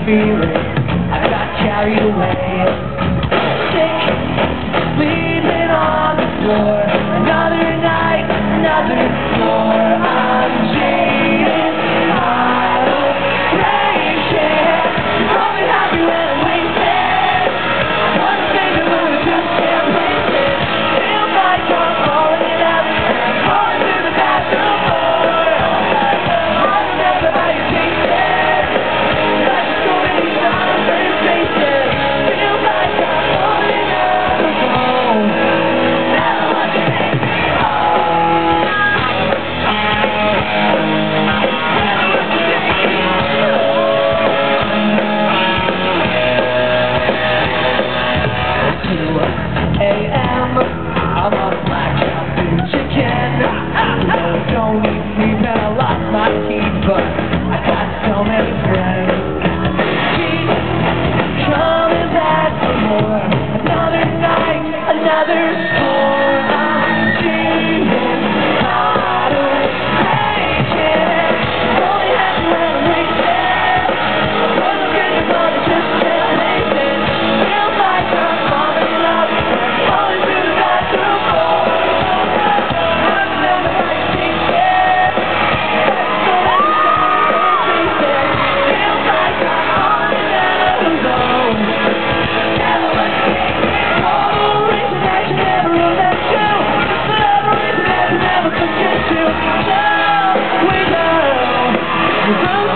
feeling, I got carried away. Sick, bleeding on the floor. Another night, another floor. I'm jaded, idle, patient. You're only happy when I'm wasted. One finger move, just can't place it. Feels like I'm falling in love, and I'm falling through the bathroom floor. I remember how you tasted. Such so many sunburned faces. Feels like I'm falling in love. Never want to take me home. Never want to take me home. 2 a.m. I'm on blackout chicken. Don't need sleep and I lost my teeth, but I got so many friends. Keep coming back for more. Another night, another score. I'm dreaming, idle, patient. Only happy when I'm wasted. One finger but it just can't place it. Feels like I'm falling in love, falling through the bathroom floor. I remember how you tasted. So many sunburned faces. Feels like I'm falling in love. Never want to take me home. Reason that you never meant to. Just another reason that you never could get to. Now we know.